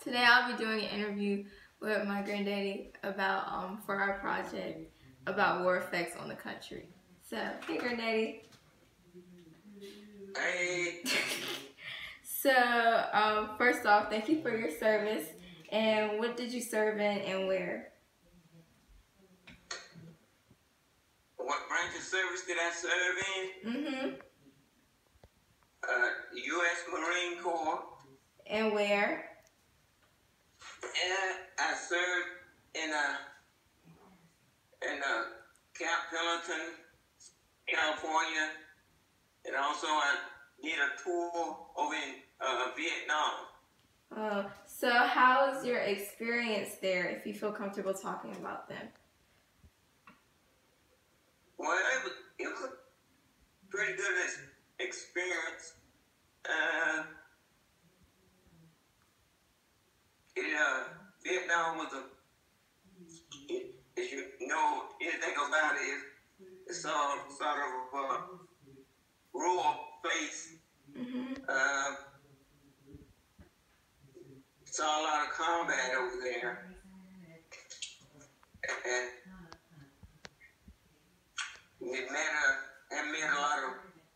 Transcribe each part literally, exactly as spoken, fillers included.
today I'll be doing an interview with my granddaddy about um for our project about war effects on the country. So, hey granddaddy. Hey. So, um, first off, thank you for your service. And what did you serve in and where? What branch of service did I serve in? Mm-hmm. Uh, U S Marine Corps. And where? And I served in a in a Camp Pendleton, California, and also I did a tour over in uh, Vietnam. Oh, so how was your experience there? If you feel comfortable talking about them. Well, it was, it was a pretty good experience. Uh, it, uh, Vietnam was a, it, as you know, anything about it is it's sort, sort of a rural place. Mm-hmm. Uh, saw a lot of combat over there. And we met a, I met a lot of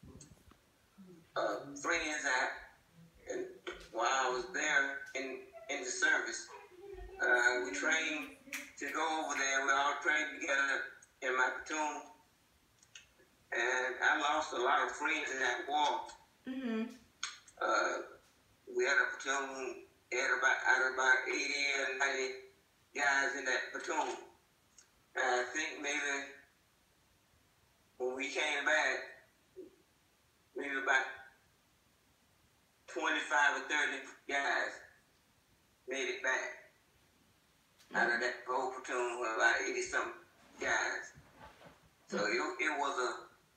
uh, friends at, and while I was there in, in the service. Uh, we trained to go over there. We all trained together in my platoon. And I lost a lot of friends in that war. Mm-hmm. Uh, we had a platoon, had about, out of about eighty or ninety guys in that platoon. And I think maybe when we came back, maybe about twenty-five or thirty guys made it back. Out of that whole platoon, about eighty-something guys. So it, it was a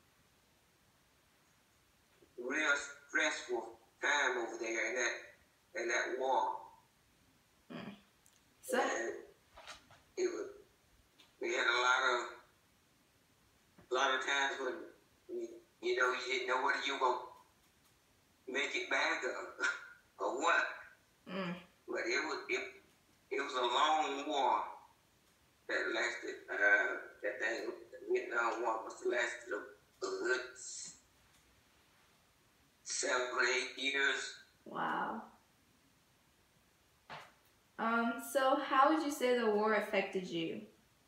real stressful time over there in that in that war. Mm. So and it was, we had a lot of a lot of times when you, you know you didn't know whether you were gonna make it back or or what. Mm. But it was it it was a long war that lasted. Uh, that thing, the Vietnam War, must have lasted a, a good seven, eight years. Wow. Um, so how would you say the war affected you?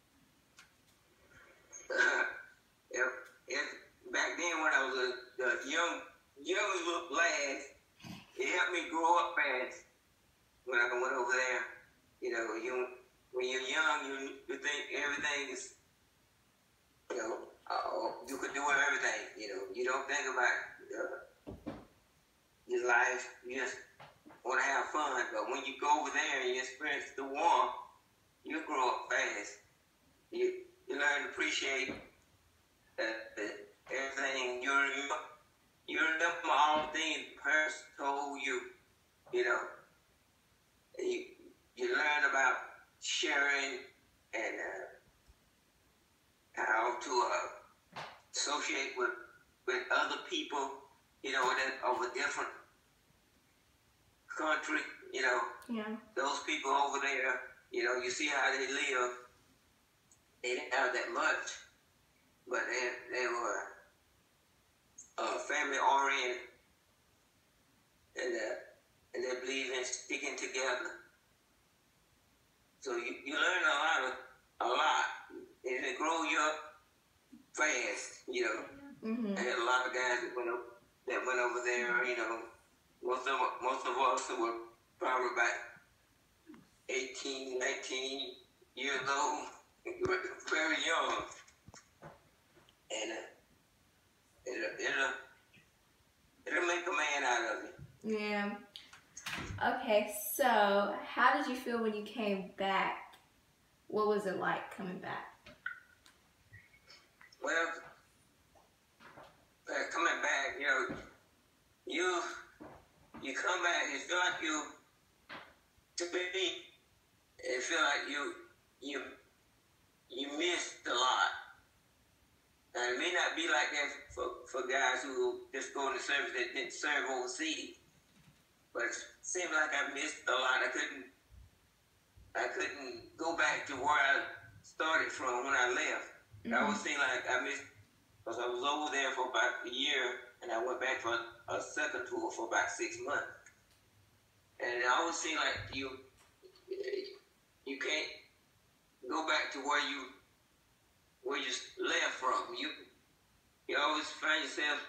Uh, if, if back then when I was a, a young, young little lad, it helped me grow up fast when I went over there. You know, you when you're young, you you think everything is, you know, uh, you could do everything. You know, you don't think about uh, your life. You just want to have fun. But when you go over there and you experience the war, you grow up fast. You you learn to appreciate uh, uh, everything. You remember, you remember all the things the person told you. You know, and you you learn about sharing and uh, how to uh, associate with with other people. You know, that of a different country, you know, Yeah. those people over there, you know, you see how they live. They didn't have that much, but they, they were uh, family oriented, and uh, and they believe in sticking together. So you, you learn a lot of a lot, and it grow you up fast, you know. Mm-hmm. I had a lot of guys that went up, that went over there, you know. Most of most of us were probably about eighteen, nineteen years old, very young, and uh, it'll, it'll it'll make a man out of you. Yeah. Okay, so how did you feel when you came back? What was it like coming back? Well, uh, coming back, you know, you you come back, it feel like you, to me, it feel like you you you missed a lot. And it may not be like that for, for guys who just go in the service that didn't serve overseas. But seemed like I missed a lot. I couldn't, I couldn't go back to where I started from when I left. Mm-hmm. I always seemed like I missed, because I was over there for about a year, and I went back for a second tour for about six months. And it always seemed like you, you can't go back to where you, where you left from. You, you always find yourself,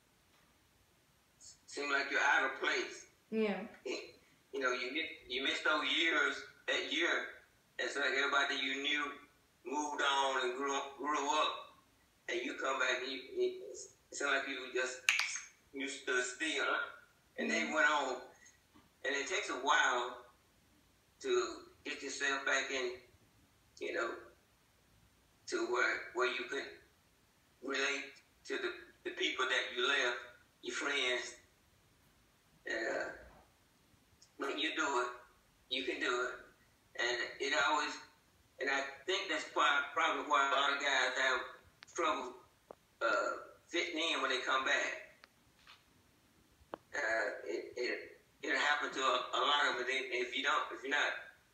seem like you're out of place. Yeah. You know, you miss, you miss those years, that year, and so like everybody you knew moved on and grew up, grew up, and you come back and you, you it seemed like you just, you stood still, and they went on. And it takes a while to get yourself back in, you know, to where where you can relate to the, the people that you left, your friends. Uh, when you do it, you can do it. And it always, and I think that's probably, probably why a lot of guys have trouble uh, fitting in when they come back. Uh, it, it, it'll happen to a, a lot of them. If you don't, if you're not,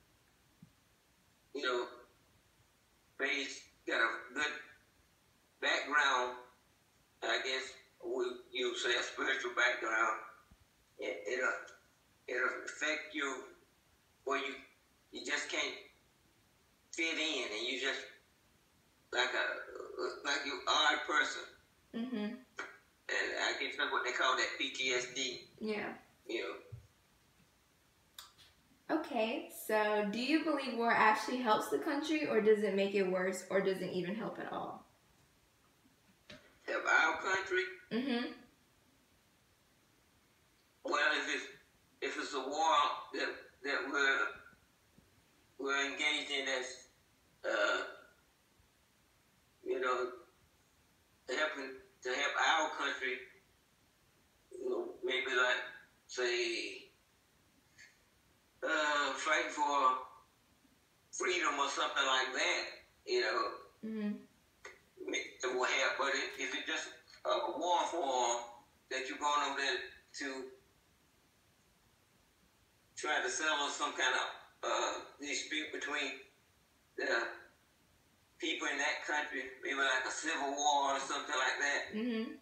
you know, raised, got a good background, I guess we, you say a spiritual background, it, it'll, it'll affect you where you, you just can't fit in, and you just like a, like you odd person. Mm-hmm. And I guess that's what they call that P T S D. Yeah. You know. Okay, so do you believe war actually helps the country, or does it make it worse, or does it even help at all? Help our country? Mm-hmm. Well, if it's if it's a war that that we're we're engaged in, that's uh, you know, helping to help our country, you know, maybe like say uh, fighting for freedom or something like that, you know, mm-hmm. it will help. But if, if it's just a war form that you're going over there to try to settle some kind of uh, dispute between the people in that country, maybe like a civil war or something like that, mm-hmm.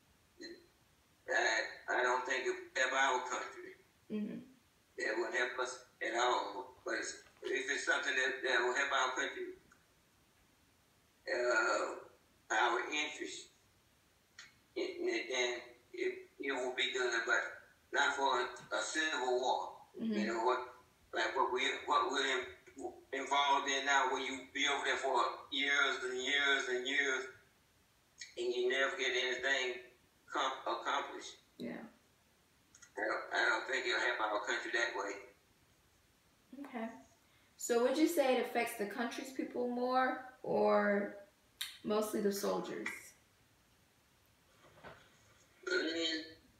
I, I don't think it would help our country. Mm-hmm. It would help us at all. But it's, if it's something that, that will help our country, uh, our interests, it, it, then it, it will be good, but not for a, a civil war. Mm-hmm. You know, what, like what, we, what we're in, involved in now, where you be over there for years and years and years, and you never get anything com- accomplished. Yeah. I don't, I don't think it'll help our country that way. Okay. So would you say it affects the country's people more, or mostly the soldiers? Mm,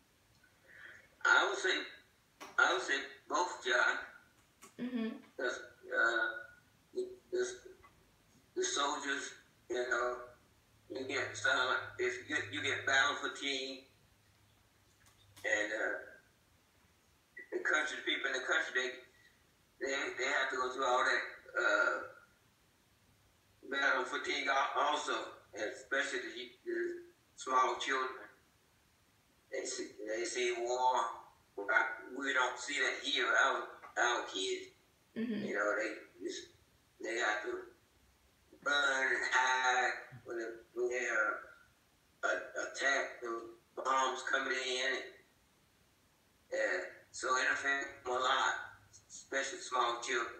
I would say, I would say both, John. Mm-hmm. Because uh, the, the, the soldiers, you know, you get some, if you get, you get battle fatigue, and uh, the country, people in the country, they, they, they have to go through all that uh, battle fatigue also, and especially the, the small children. They see, they see war. We don't see that here, our, our kids. Mm-hmm. You know, they just, they have to run and hide when, the, when they're uh, attacked, the bombs coming in. And, yeah, so it affects them a lot, especially small children.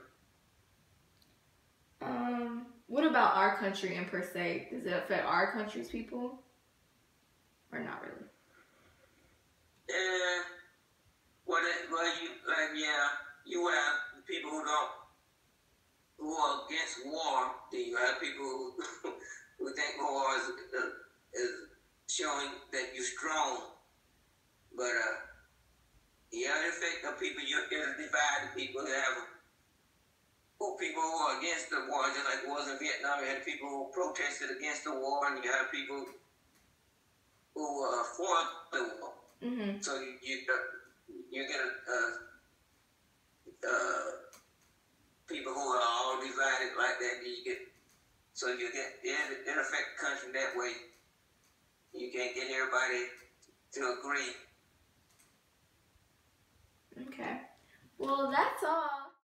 Um, what about our country in per se? Does it affect our country's people? Or not really? Yeah. Well, it, well, you, like, yeah, you have people who don't, who are against war. Then you have people who, who think war is, uh, is showing that you're strong. But, uh, yeah, it affects the people, you, it'll divide the people. You have who people who are against the war, just like it was in Vietnam. You had people who protested against the war, and you have people who are for the war. Mm-hmm. So you, you, uh, you get a, uh, like that, then you get, so you get, it, it affect the country that way. You can't get everybody to agree. Okay. Well, that's all